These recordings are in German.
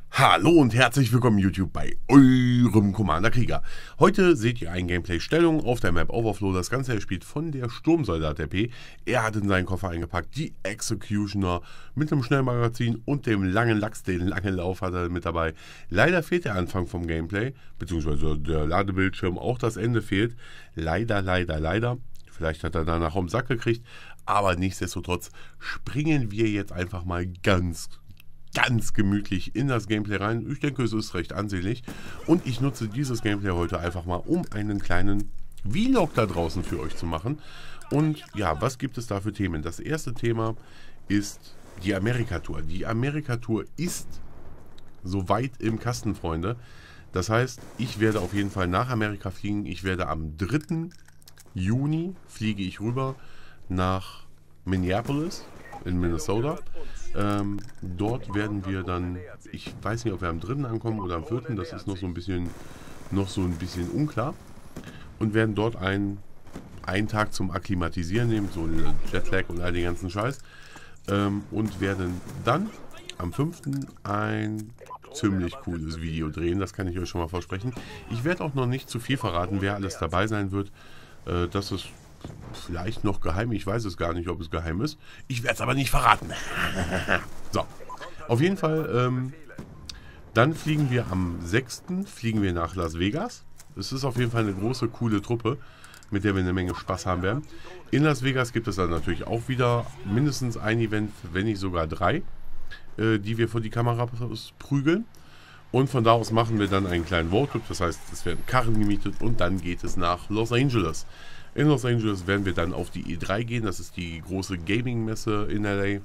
Hallo und herzlich willkommen YouTube bei eurem Commander Krieger. Heute seht ihr ein Gameplay-Stellung auf der Map Overflow. Das Ganze spielt von der Sturmsoldat RP. Er hat in seinen Koffer eingepackt die Executioner mit einem Schnellmagazin und dem langen Lachs, den langen Lauf hat er mit dabei. Leider fehlt der Anfang vom Gameplay, beziehungsweise der Ladebildschirm, auch das Ende fehlt. Leider. Vielleicht hat er danach um den Sack gekriegt, aber nichtsdestotrotz springen wir jetzt einfach mal ganz gemütlich in das Gameplay rein. Ich denke, es ist recht ansehnlich und ich nutze dieses Gameplay heute einfach mal, um einen kleinen Vlog da draußen für euch zu machen. Und ja, was gibt es da für Themen? Das erste Thema ist die Amerika-Tour. Die Amerika-Tour ist soweit im Kasten, Freunde. Das heißt, ich werde auf jeden Fall nach Amerika fliegen. Ich werde am 3. Juni fliege ich rüber nach Minneapolis in Minnesota. Dort werden wir dann, ich weiß nicht, ob wir am 3. ankommen oder am 4., das ist noch so ein bisschen unklar, und werden dort einen Tag zum Akklimatisieren nehmen, so Jetlag und all den ganzen Scheiß, und werden dann am 5. ein ziemlich cooles Video drehen, das kann ich euch schon mal versprechen. Ich werde auch noch nicht zu viel verraten, wer alles dabei sein wird. Das ist vielleicht noch geheim. Ich weiß es gar nicht, ob es geheim ist. Ich werde es aber nicht verraten. So, auf jeden Fall, dann fliegen wir am 6. fliegen wir nach Las Vegas. Es ist auf jeden Fall eine große, coole Truppe, mit der wir eine Menge Spaß haben werden. In Las Vegas gibt es dann natürlich auch wieder mindestens ein Event, wenn nicht sogar 3, die wir vor die Kamera prügeln. Und von da aus machen wir dann einen kleinen Roadtrip. Das heißt, es werden Karren gemietet und dann geht es nach Los Angeles. In Los Angeles werden wir dann auf die E3 gehen. Das ist die große Gaming-Messe in LA.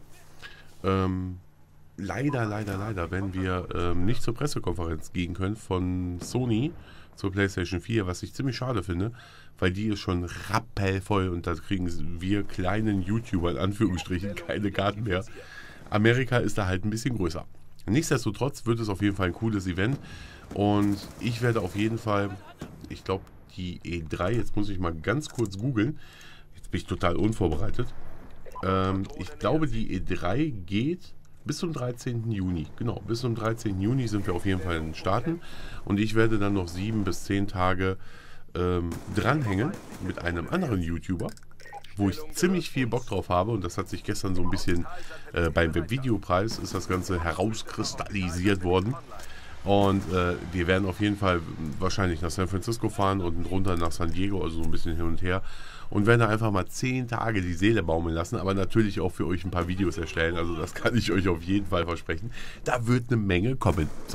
Leider werden wir nicht zur Pressekonferenz gehen können von Sony zur PlayStation 4, was ich ziemlich schade finde, weil die ist schon rappelvoll und da kriegen wir kleinen YouTuber in Anführungsstrichen keine Karten mehr. Amerika ist da halt ein bisschen größer. Nichtsdestotrotz wird es auf jeden Fall ein cooles Event und ich werde auf jeden Fall, ich glaube, die E3, jetzt muss ich mal ganz kurz googeln, jetzt bin ich total unvorbereitet. Ich glaube, die E3 geht bis zum 13. Juni. Genau, bis zum 13. Juni sind wir auf jeden Fall in den Staaten und ich werde dann noch 7 bis 10 Tage dranhängen mit einem anderen YouTuber, wo ich ziemlich viel Bock drauf habe und das hat sich gestern so ein bisschen beim Webvideopreis ist das Ganze herauskristallisiert worden. Und wir werden auf jeden Fall wahrscheinlich nach San Francisco fahren und runter nach San Diego, also so ein bisschen hin und her. Und werden da einfach mal 10 Tage die Seele baumeln lassen, aber natürlich auch für euch ein paar Videos erstellen. Also das kann ich euch auf jeden Fall versprechen. Da wird eine Menge kommen. So.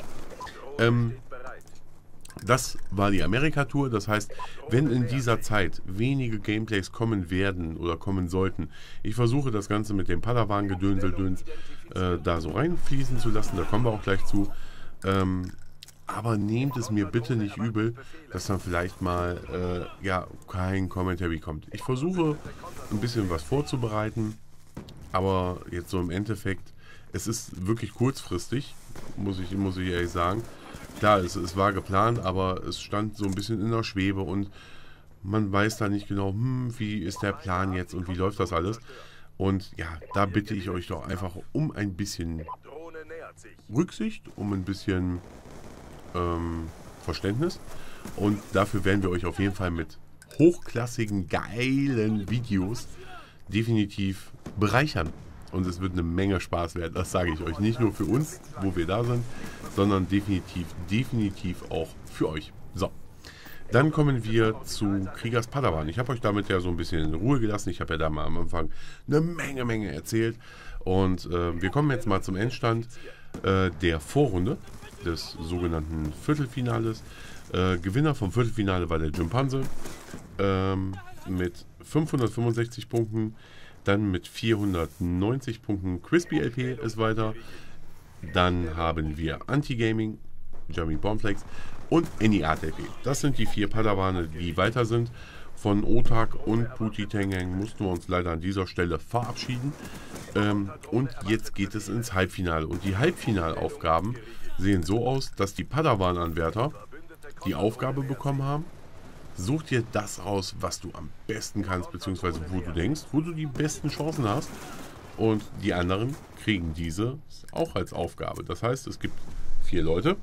Das war die Amerika-Tour. Das heißt, wenn in dieser Zeit wenige Gameplays kommen werden oder kommen sollten, ich versuche das Ganze mit dem Padawan-Gedönsel da so reinfließen zu lassen. Da kommen wir auch gleich zu. Aber nehmt es mir bitte nicht übel, dass dann vielleicht mal ja, kein Commentary kommt. Ich versuche ein bisschen was vorzubereiten, aber jetzt so im Endeffekt, es ist wirklich kurzfristig, muss ich ehrlich sagen. Klar, es war geplant, aber es stand so ein bisschen in der Schwebe und man weiß da nicht genau, wie ist der Plan jetzt und wie läuft das alles. Und ja, da bitte ich euch doch einfach um ein bisschen Rücksicht, um ein bisschen Verständnis. Und dafür werden wir euch auf jeden Fall mit hochklassigen, geilen Videos definitiv bereichern. Und es wird eine Menge Spaß werden, das sage ich euch. Nicht nur für uns, wo wir da sind, sondern definitiv auch für euch. So, dann kommen wir zu Kriegers Padawan. Ich habe euch damit ja so ein bisschen in Ruhe gelassen. Ich habe ja da mal am Anfang eine Menge erzählt. Und wir kommen jetzt mal zum Endstand der Vorrunde des sogenannten Viertelfinales. Gewinner vom Viertelfinale war der Jimpanse mit 565 Punkten. Dann mit 490 Punkten Crispy LP ist weiter. Dann haben wir Anti-Gaming, Jeremy Bombflex und Anyart LP. Das sind die 4 Padawane, die weiter sind. Von Otak und Puti Tengang mussten wir uns leider an dieser Stelle verabschieden. Und jetzt geht es ins Halbfinale. Und die Halbfinalaufgaben sehen so aus, dass die Padawan-Anwärter die Aufgabe bekommen haben: Such dir das aus, was du am besten kannst, beziehungsweise wo du denkst, wo du die besten Chancen hast. Und die anderen kriegen diese auch als Aufgabe. Das heißt, es gibt 4 Leute.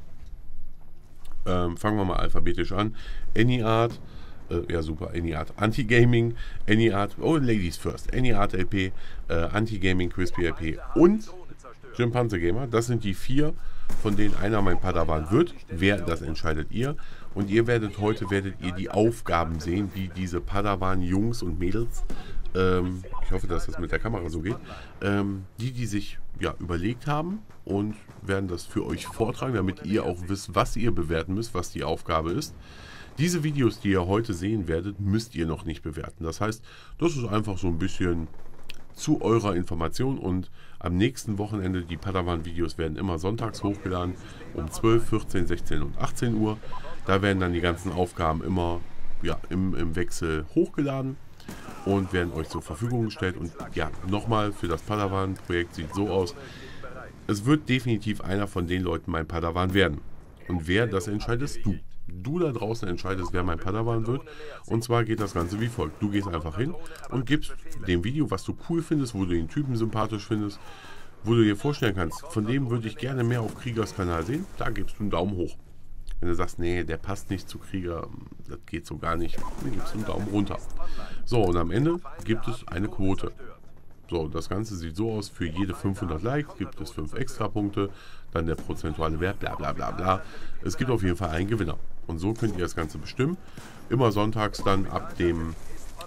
Fangen wir mal alphabetisch an. AnyArt, ja super, AnyArt, Anti-Gaming, AnyArt, oh Ladies first, AnyArt LP, Anti-Gaming, Crispy LP und Chimpanze Gamer. Das sind die 4, von denen einer mein Padawan wird. Wer, das entscheidet ihr. Und ihr werdet heute die Aufgaben sehen, die diese Padawan-Jungs und Mädels, ich hoffe, dass das mit der Kamera so geht, die sich ja überlegt haben und werden das für euch vortragen, damit ihr auch wisst, was ihr bewerten müsst, was die Aufgabe ist. Diese Videos, die ihr heute sehen werdet, müsst ihr noch nicht bewerten. Das heißt, das ist einfach so ein bisschen zu eurer Information und am nächsten Wochenende, die Padawan-Videos werden immer sonntags hochgeladen, um 12, 14, 16 und 18 Uhr. Da werden dann die ganzen Aufgaben immer ja, im Wechsel hochgeladen und werden euch zur Verfügung gestellt. Und ja, nochmal für das Padawan-Projekt sieht so aus, es wird definitiv einer von den Leuten mein Padawan werden. Und wer, das entscheidest du. Du da draußen entscheidest, wer mein Padawan wird. Und zwar geht das Ganze wie folgt. Du gehst einfach hin und gibst dem Video, was du cool findest, wo du den Typen sympathisch findest, wo du dir vorstellen kannst, von dem würde ich gerne mehr auf Kriegers Kanal sehen, da gibst du einen Daumen hoch. Wenn du sagst, nee, der passt nicht zu Krieger, das geht so gar nicht, dann gibst du einen Daumen runter. So, und am Ende gibt es eine Quote. So, das Ganze sieht so aus, für jede 500 Likes gibt es 5 Extrapunkte, dann der prozentuale Wert, bla bla bla bla. Es gibt auf jeden Fall einen Gewinner. Und so könnt ihr das Ganze bestimmen. Immer sonntags dann ab dem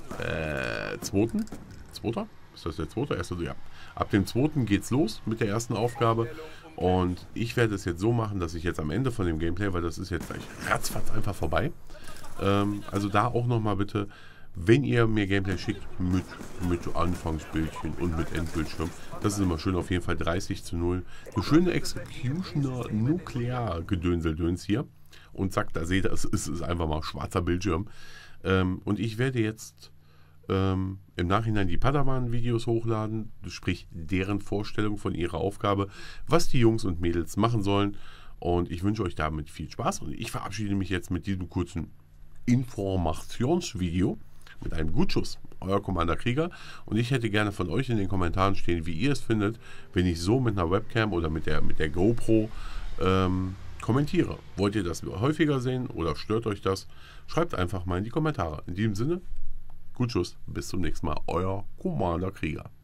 2. Ist das der 2.? Ja. Ab dem 2. geht's los mit der ersten Aufgabe. Und ich werde es jetzt so machen, dass ich jetzt am Ende von dem Gameplay, weil das ist jetzt gleich ratzfatz einfach vorbei. Also da auch nochmal bitte, wenn ihr mir Gameplay schickt mit Anfangsbildchen und mit Endbildschirm, das ist immer schön, auf jeden Fall 30:0. Eine schöne Executioner Nuklear-Gedönseldöns hier. Und zack, da seht ihr, es ist einfach mal schwarzer Bildschirm. Und ich werde jetzt im Nachhinein die Padawan-Videos hochladen, sprich deren Vorstellung von ihrer Aufgabe, was die Jungs und Mädels machen sollen. Und ich wünsche euch damit viel Spaß und ich verabschiede mich jetzt mit diesem kurzen Informationsvideo mit einem Gutschuss. Euer Commander Krieger. Und ich hätte gerne von euch in den Kommentaren stehen, wie ihr es findet, wenn ich so mit einer Webcam oder mit der GoPro kommentiere. Wollt ihr das häufiger sehen oder stört euch das? Schreibt einfach mal in die Kommentare. In diesem Sinne, Gutschuss, bis zum nächsten Mal. Euer Commander Krieger.